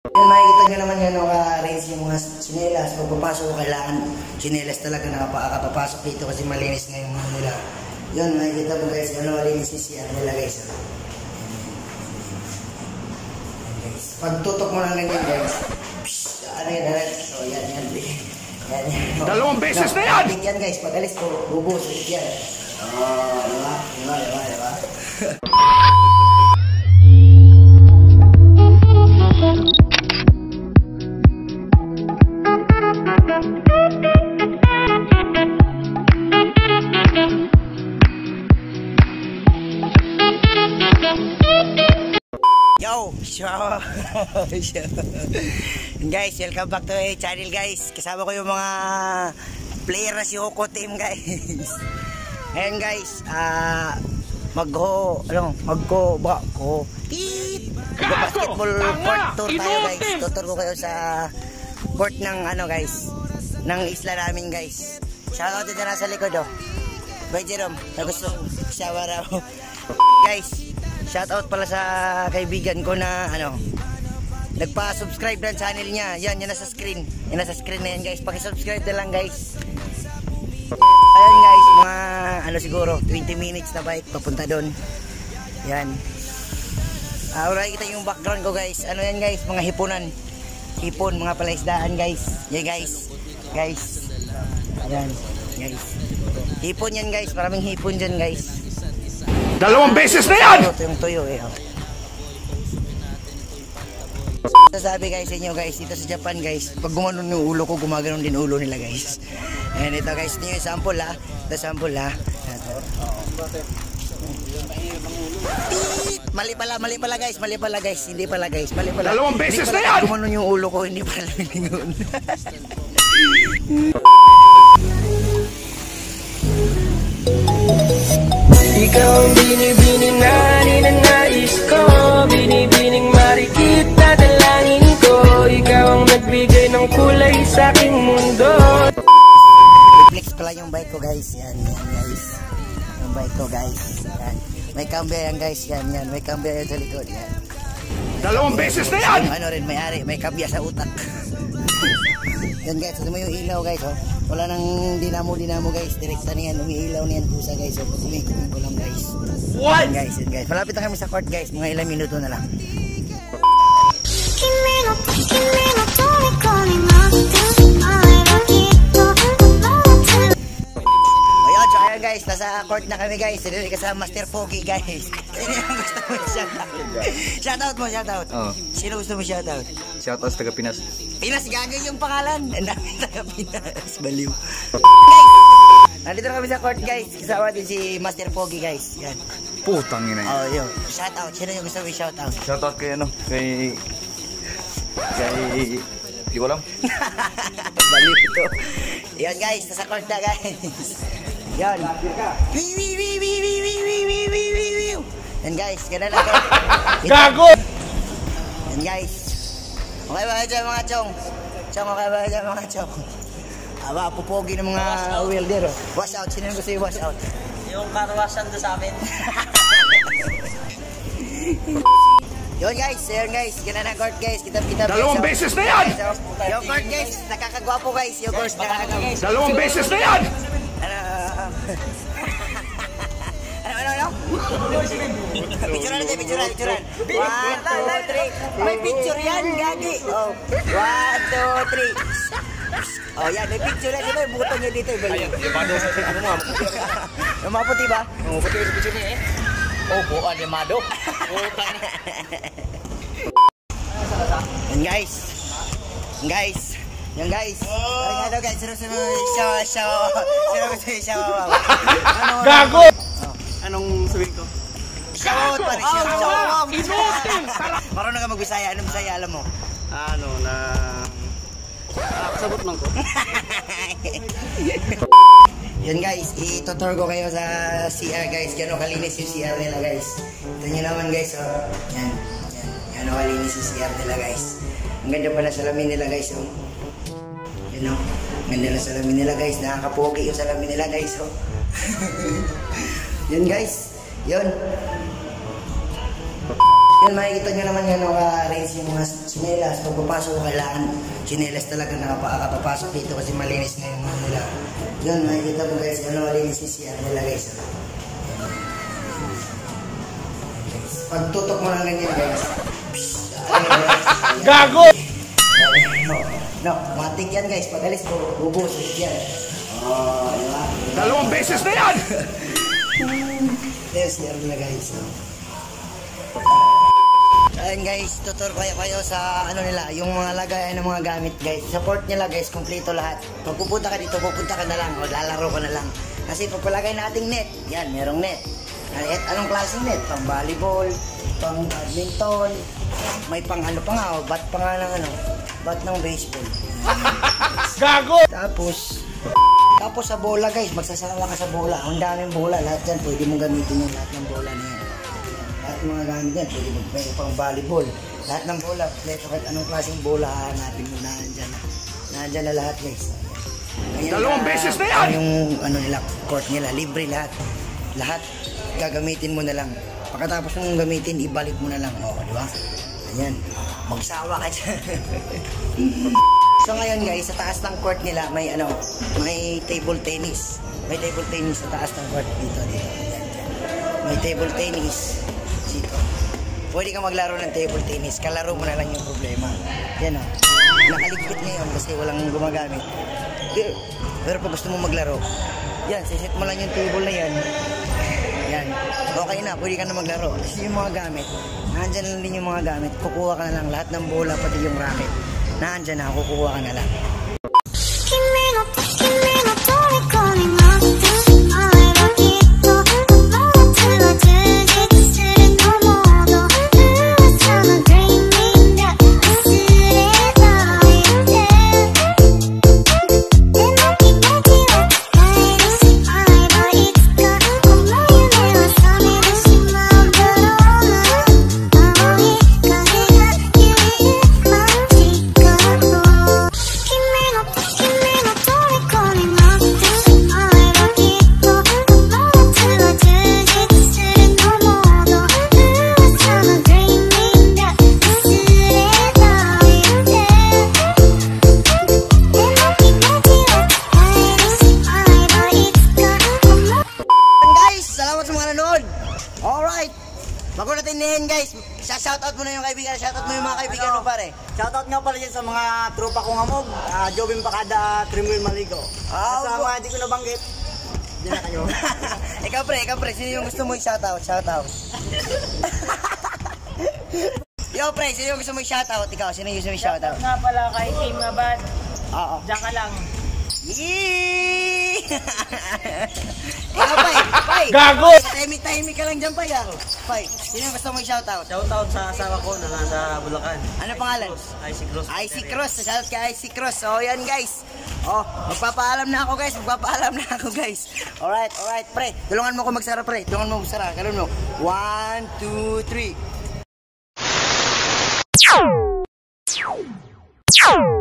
Yung makikita nyo naman yan, naka-arrange yung mga chinelas. Pag papasok ko, kailangan chinelas talaga nakapapasok dito kasi malinis na yung mga nila. Yun, makikita mo guys, ano malinis yung CR nila guys. Pag tutok mo lang ganyan guys, ano yan, so yan. Dalawang beses na yan! Yan guys, pag alis ko, bubuhos ulit yan. Diba? Yo! Guys, welcome back to my channel guys. Kasama ko yung mga player na si Hoko team guys. Ayan guys, basketball court tour tayo guys. Tutur ko kayo sa court ng guys, ng isla namin guys. Shoutout din na sa likod Bye Jerome, gusto siya raw. Guys, shoutout pala sa kaibigan ko na nagpa-subscribe ng channel niya. Yan nasa screen. Yan nasa screen na yan guys. Paki-subscribe na lang guys. Ayan guys, mga siguro 20 minutes na bike papunta doon. Yan. Wala kita yung background ko guys. Ano yan guys, mga hipunan. Hipon, mga palaisdaan guys. Yan guys. Ayan guys. Hipon yan guys, maraming hipon dyan guys. Dalawang beses na yan! Ito yung tuyo Sasabi guys sa inyo guys, dito sa Japan guys, pag gumanon yung ulo ko, gumaganon din ulo nila guys. Ayan ito guys, ito yung sample Ito sample Mali pala guys, hindi pala guys, mali pala. Dalawang beses na yan! Gumanon yung ulo ko, hindi pala lingon. Ikaw ang binibining na ninanais ko, binibining marikit na dalangin ko. Ikaw ang nagbigay ng kulay sa aking mundo. Reflex pala yung bike ko guys. Yan guys. Yung bike ko guys. Yan. May cambio yan guys. Yan. May cambio yan sa likod. Yan. Dalawang beses na yan! Yung may cambio sa utak. Yan guys. Ito mo yung ilaw guys. Wala nang dinamo guys. Direkta niyan. Umiilaw niyan pusa guys. So pag-umikumin ko lang guys. What? Yan guys. Malapit na kami sa court guys. Mga ilang minuto na lang. Ayan guys, nasa court na kami guys. Sino kasama Master Pogi guys. Sino yung gusto mo shoutout? Shoutout mo, shoutout. Sino gusto mo shoutout? Shoutout sa taga Pinas. Pinas, gagawin yung pangalan. Ang dami taga Pinas. Baliw. Nandito na kami sa court guys. Kasama din si Master Pogi guys. Yan. Putang ina yan. Yun. Shoutout. Sino yung gusto mo shoutout? Shoutout kay hindi ko alam. Baliw ito. Yan guys, nasa court na guys. Yan. Yan guys, gano'n lang guys. Gago! Yan guys. Okay ba dyan mga chong? Okay ba dyan mga chong? Aba, pupogi ng mga welder. Wash out, sino yung gusto yung wash out? Yung karwasan doon sa amin. Yun guys, gano'n na court guys. Kita. Dalawang beses na yan! Yung court guys, nakakagwapo guys. Yung court nakakagwapo. Dalawang beses na yan! Ano? Picturean natin. 1, 2, 3. May picture yan, gagi. 1, 2, 3. Yan, may picture yan. Ito yung butong nyo dito. Ayun, limado sa picture mo. Yung mga puti ba? Yung puti sa picture niya buwan, limado. Yan guys. Yan guys. Ano guys, sino Gago! Anong sabihin ko? Shout! Marunong ka mag-Bisaya. Anong Bisaya alam mo? Kasabot lang ko. Yan guys, itutur ko kayo sa CR guys. Gano'ng kalinis yung CR nila guys. Ito nyo naman guys. Yan. Gano'ng kalinis yung CR nila guys. Ang ganda pala salamin nila guys. Yan ang ganda na salamin nila guys. Nakakapogi yung salamin nila guys. Yan guys. Yun. Yan, makikita nyo naman yan, ka-raise yung mga chinelas. Pagpapasok ko, kailangan chinelas talaga nakapapasok dito kasi malinis na yung mga nila. Yun, makikita mo guys, malinis yung CR nila guys. Pagtutok mo lang ganyan guys. Gago! No, matik yan guys. Pag alis ko, bubos yan. Diba? 2 beses na yan! There's CR nila guys. Ayan guys, tutur kayo sa ano nila, yung mga lagayan ng mga gamit guys. Support nila guys, kompleto lahat. Pag pupunta ka dito, pupunta ka na lang o lalaro ka na lang. Kasi pag palagay nating net, yan, merong net. Anong klaseng net? Pang volleyball, pang badminton, may pang ano pa nga, bat pa nga ng ano, bat ng baseball. Gago! Tapos sa bola guys, magsasama ka sa bola. Ang daming bola, lahat yan, pwede mong gamitin yung lahat ng bola na yan. Lahat ng mga gamit yan, pwede mong may pang volleyball. Lahat ng bola, kahit anong klaseng bola, hanapin mo na nandyan. Nandyan na lahat guys. Ayan, 2 beses na yan! Yung ano nila, court nila, libre lahat. Lahat, gagamitin mo na lang. Pagkatapos mong gamitin, ibalik mo na lang. Oo, di ba? Ayan, magsawa ka dyan. So ngayon guys, sa taas ng court nila may ano, may table tennis. May table tennis sa taas ng court dito. Yan. May table tennis dito. Pwede ka maglaro ng table tennis, kalaro mo na lang yung problema. Yan o. Nakaligpit ngayon kasi walang gumagamit. Pero pag gusto mo maglaro, yan, siset mo lang yung table na yan. Yan. Okay na, pwede ka na maglaro. Kasi yung mga gamit, nandyan lang din yung mga gamit. Kukuha ka na lang lahat ng bola, pati yung racket. Nandyan na, kukuha ka na lang. Alright! Bago natin nihin guys, shoutout mo na yung kaibigan, shoutout mo yung mga kaibigan mo pare. Shoutout nga pala dyan sa mga tropa kong hamog, Jobin Pakada, Trimwil Maligo. Sa mga hindi ko nabanggit, dyan na kayo. ikaw pre, sino yung gusto mo i-shoutout? Shoutout. Yo pre, sino yung gusto mo i-shoutout? Ikaw, sino yung gusto mo i-shoutout? Nga pala kay Team Abad. Oo. Diyan ka lang. Yee! Ikaw, Pai! Gago! Tahimik ka lang dyan, Pai. Sino yung gusto mo i-shoutout? Shoutout sa asawa ko na nasa Bulacan. Ano pangalan? Icy Cross. Icy Cross. Shoutout kay Icy Cross. So, yan guys. Oh, magpapaalam na ako guys. Alright, pre. Tulungan mo ako magsara, pre. Tulungan mo magsara. Kalun mo. 1, 2, 3.